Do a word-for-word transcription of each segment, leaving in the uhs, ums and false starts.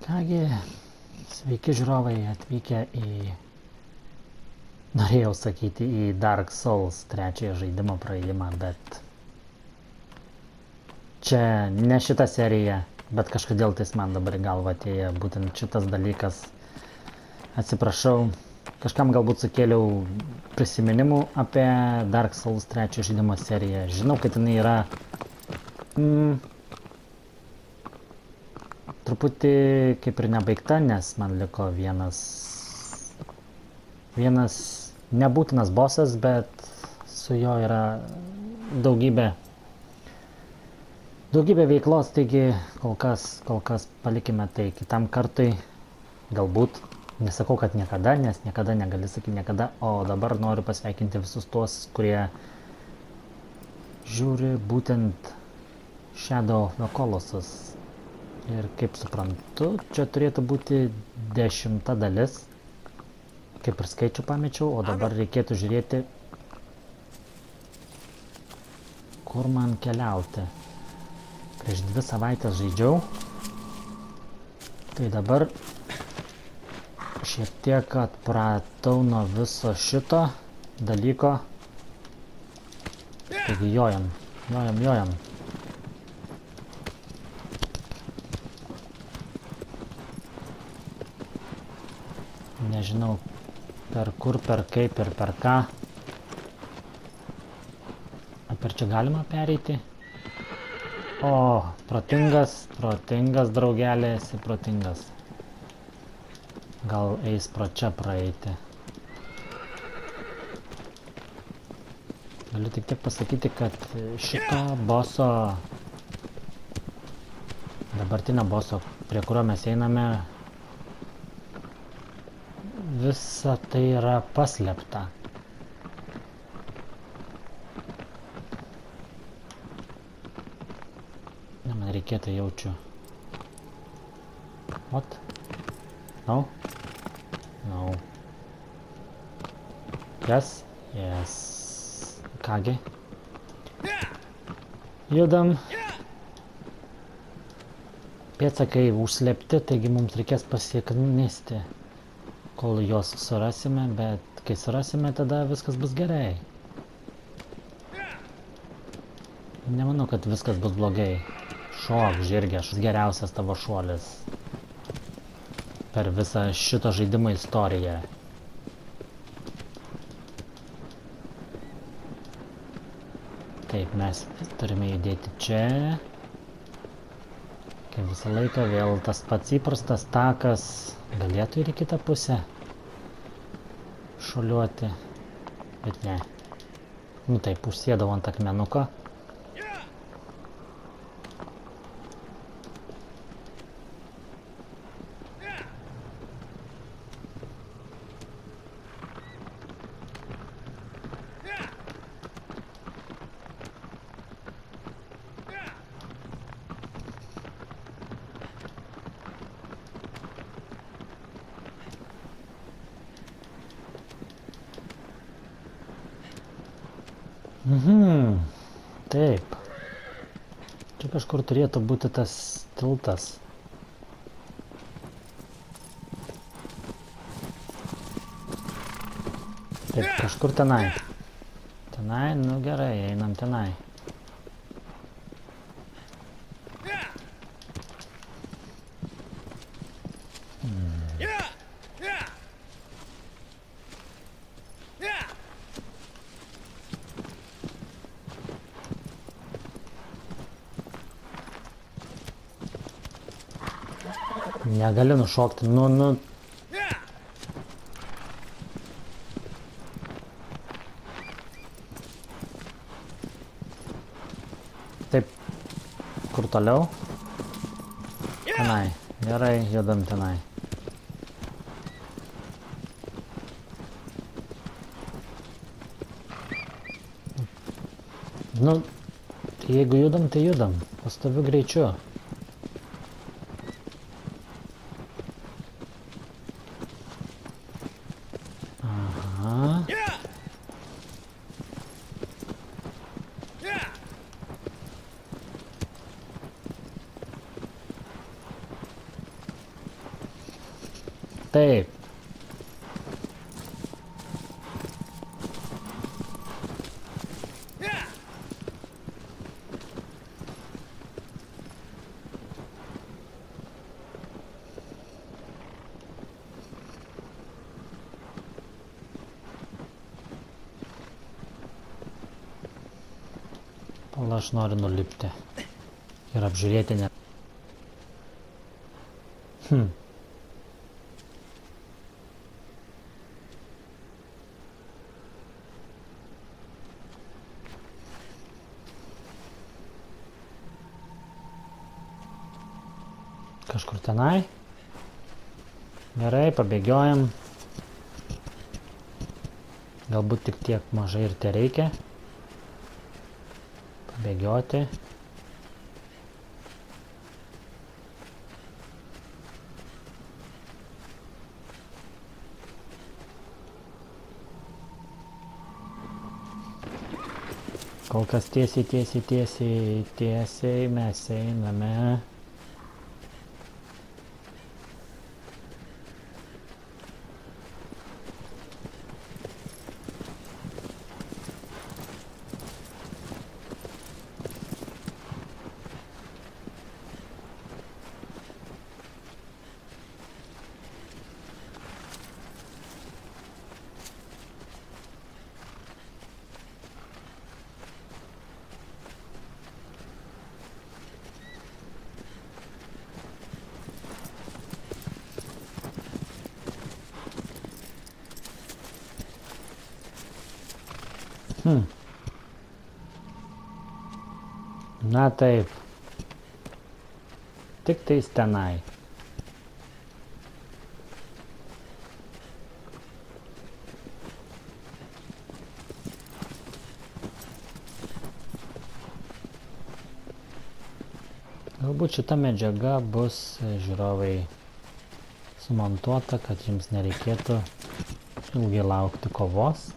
Kągi, sveiki žiūrovai atvykę į, norėjau sakyti, į Dark Souls trečiąją žaidimo praėjimą, bet čia ne šita serija, bet kažkodėl tais man dabar į galvą atėjo būtent šitas dalykas. Atsiprašau, kažkam galbūt sukėliau prisiminimų apie Dark Souls trečiojo žaidimo seriją. Žinau, kad jinai yra mm, truputį kaip ir nebaigta, nes man liko vienas vienas nebūtinas bosas, bet su jo yra daugybė daugybė veiklos, taigi kol kas, kol kas palikime tai kitam kartui, galbūt, nesakau, kad niekada, nes niekada negali sakyti niekada, o dabar noriu pasveikinti visus tuos, kurie žiūri būtent Shadow of the Colossus. Ir kaip suprantu, čia turėtų būti dešimta dalis, kaip ir skaičių pamečiau, o dabar reikėtų žiūrėti, kur man keliauti. Prieš dvi savaitės žaidžiau, tai dabar šiek tiek atpratau nuo viso šito dalyko. Taigi jojam, jojam, jojam. Nežinau, per kur, per kaip ir per ką. O per čia galima pereiti? O, protingas, protingas draugelė, esi protingas. Gal eis pro čia praeiti. Galiu tik tiek pasakyti, kad šito boso, dabartinio boso, prie kurio mes einame, visa tai yra paslėpta. Ne, man reikėtų jaučiu. What? No? No. Yes? Yes. Kągi? Judam. Pėdsakai užslėpti, taigi mums reikės pasieknesti, kol juos surasime, bet kai surasime, tada viskas bus gerai. Nemanau, kad viskas bus blogai. Šok, žirgė, geriausias tavo šuolis per visą šito žaidimo istoriją. Taip, mes turime judėti čia. Kaip visą laiką vėl tas pats įprastas takas. Galėtų ir į kitą pusę šuoliuoti, bet ne. Nu taip, užsėdau ant akmenuko. Mhm, taip. Čia kažkur turėtų būti tas tiltas. Taip, kažkur tenai. Tenai, nu gerai, einam tenai. Negaliu nušokti, nu, nu. Taip, kur toliau? Tenai, gerai, judam tenai. Nu, tai jeigu judam, tai judam, pastoviu greičiu. Taip. Pala, aš noriu nulipti ir apžiūrėti net. Hm. Kažkur tenai. Gerai, pabėgiojam. Galbūt tik tiek mažai ir te reikia. Pabėgioti. Kol kas tiesiai, tiesiai, tiesiai, tiesiai mes einame. Hmm. Na taip. Tik tais tenai. Galbūt šita medžiaga bus, žiūrovai, sumontuota, kad jums nereikėtų ilgai laukti kovos.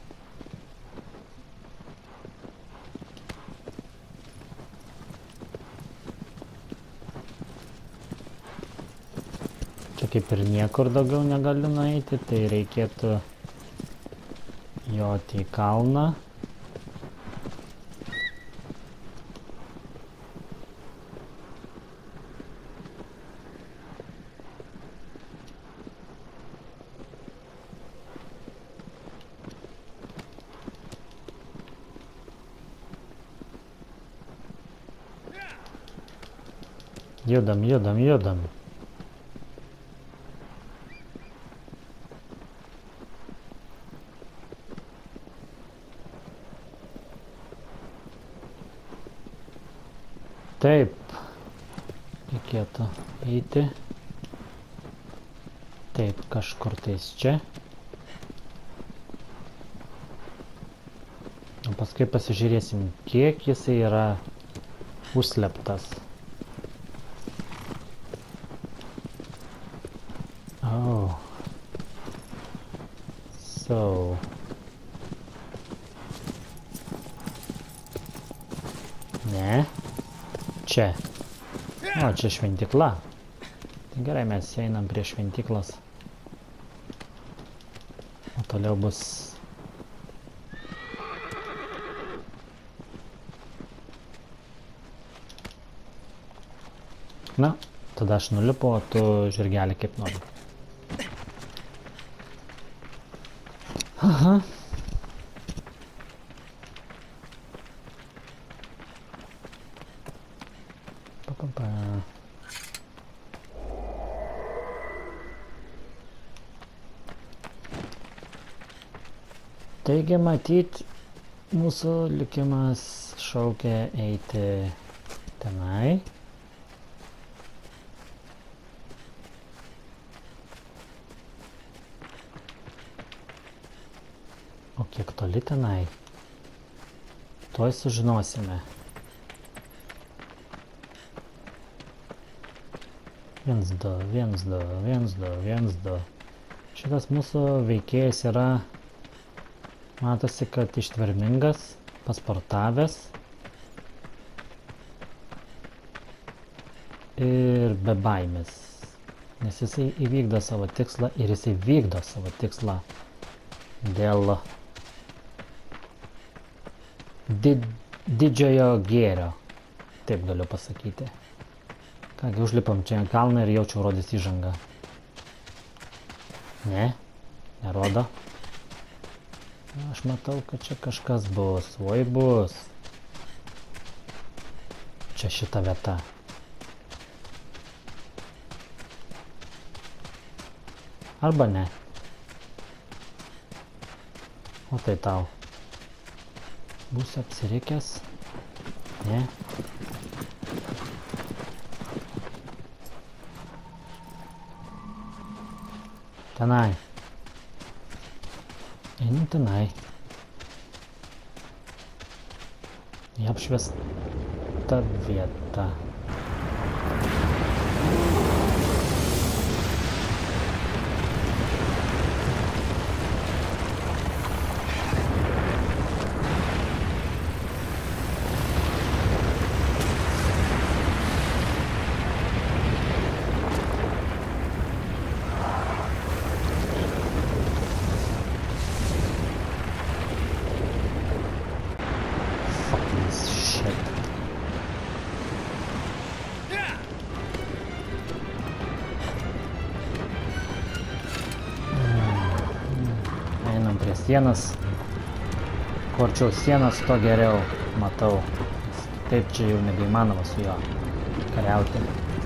Čia kaip ir niekur daugiau negaliu nueiti, tai reikėtų joti į kalną. Judam, judam, judam. Taip, reikėtų eiti. Taip, kažkur tais čia. O paskui pasižiūrėsim, kiek jisai yra užsleptas. Oh. So. Ne. Čia. O, čia šventykla. Tai gerai, mes einam prie šventyklos. O toliau bus... Na, tada aš nulipu, o tu žirgelį kaip nori. Aha. Taigi matyt, mūsų likimas šaukia eiti tenai. O kiek toli tenai? Tuoj sužinosime. Viens, du, viens, du, viens, du, viens, du. Šitas mūsų veikėjas yra... Matosi, kad ištvermingas, pasportavęs ir be baimės. Nes jisai įvykdo savo tikslą ir jisai vykdo savo tikslą dėl did, didžiojo gėrio. Taip galiu pasakyti. Kągi, užlipam čia ant kalną ir jaučiu rodys įžangą. Ne, nerodo. Aš matau, kad čia kažkas bus. Oi bus. Čia šita vieta. Arba ne. O tai tau. Būsi apsirikęs? Ne. Tenai. Einu tenai. Į apšviestą vietą. Sienas, kuo arčiau sienas, to geriau matau. Taip čia jau nebeįmanoma su juo kariauti.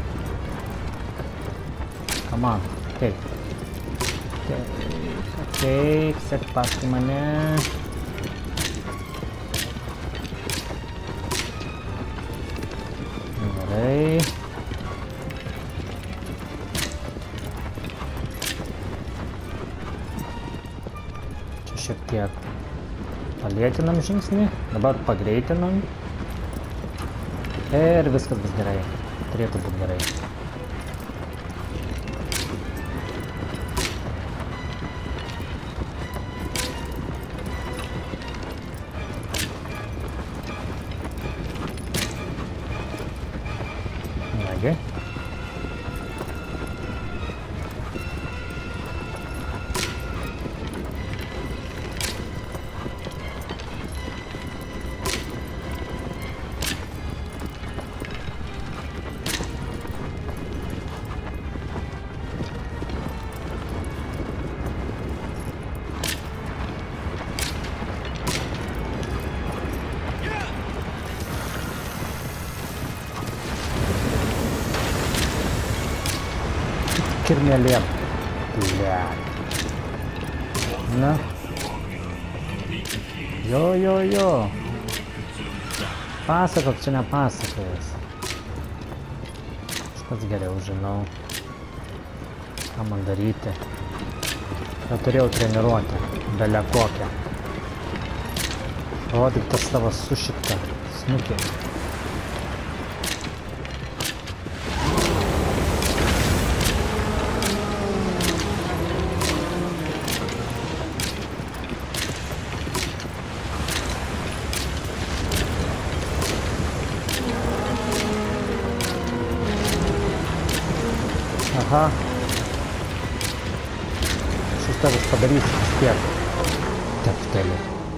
Come on, taip. Taip, taip, sek paskui mane. Gerai. Šiek tiek palėtinam žingsnį, dabar pagreitinam ir viskas bus gerai, turėtų būti gerai. Nagi. Kirmelėm. Blėt. Na. Jo, jo, jo. Pasakok, čia ne pasakojas. Aš pats geriau žinau, ką man daryti. Jau turėjau treniruotę, belia kokią. Rodyk tas tavo sušiktą snukį. Aha. Aš iš tavęs padarysiu vis tiek. Teptelį.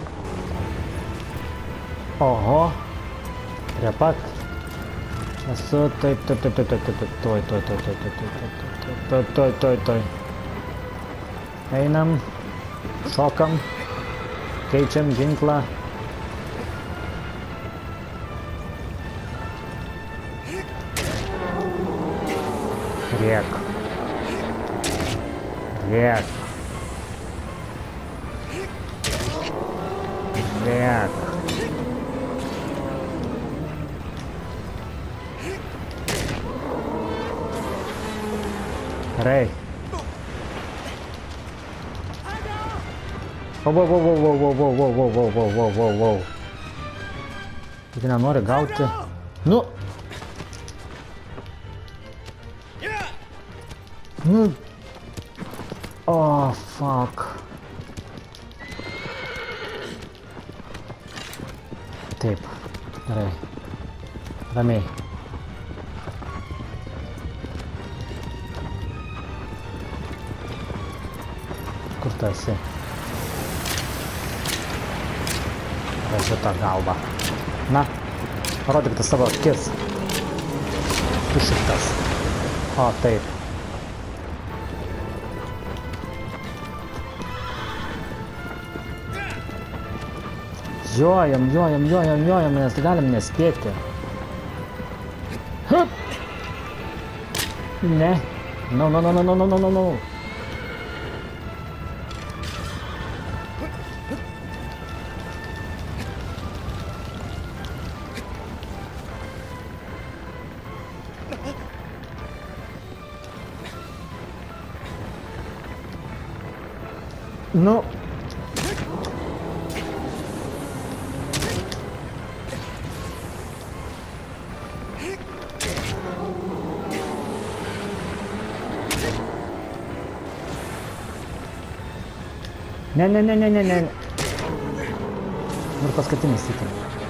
Oho. Prie pat. Esu taip, taip, taip, taip, taip, taip, toj, toj, toj, toj, toj, toj, toj, toj, toj, toj. Einam. Šokam. Keičiam ginklą. Rėk. Rėk. Rėk. Gerai. Wow, wow, wow, wow, wow, wow, wow, wow, wow, wow, wow, wow, wow. Tik nenori gauti. Nu. Nu. Oh, fuck. Taip. Gerai. Ramiai. Kur tu esi? O šitą galvą. Na, parodyk tą savo akis. Išiktas. O, taip. Jojam, jojam, jojam, jojam, nes galim nespėti. Hup! Ne. No, no, no, no, no, no, no, no, no. Nu. Ne, ne, ne, ne, ne, ne. Ir paskutinis sykį.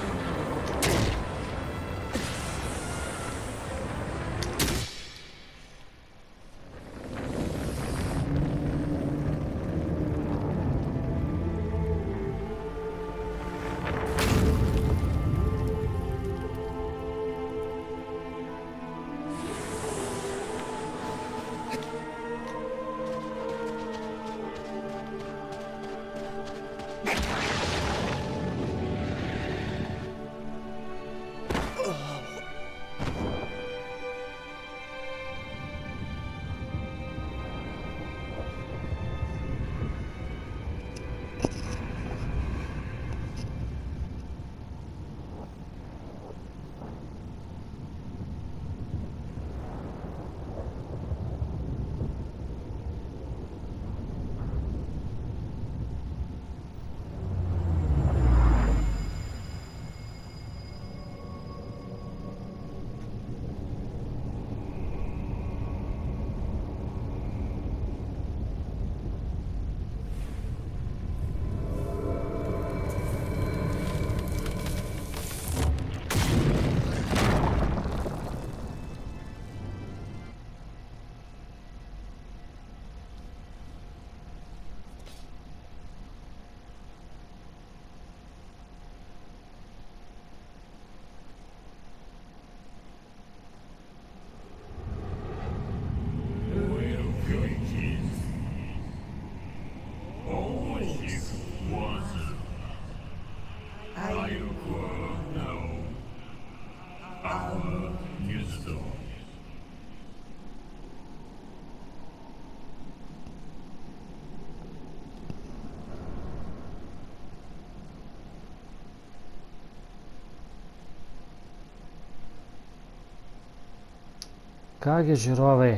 Kągi žiūrovai,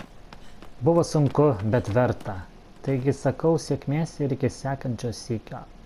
buvo sunku, bet verta. Taigi sakau sėkmės ir iki sekančio sykio.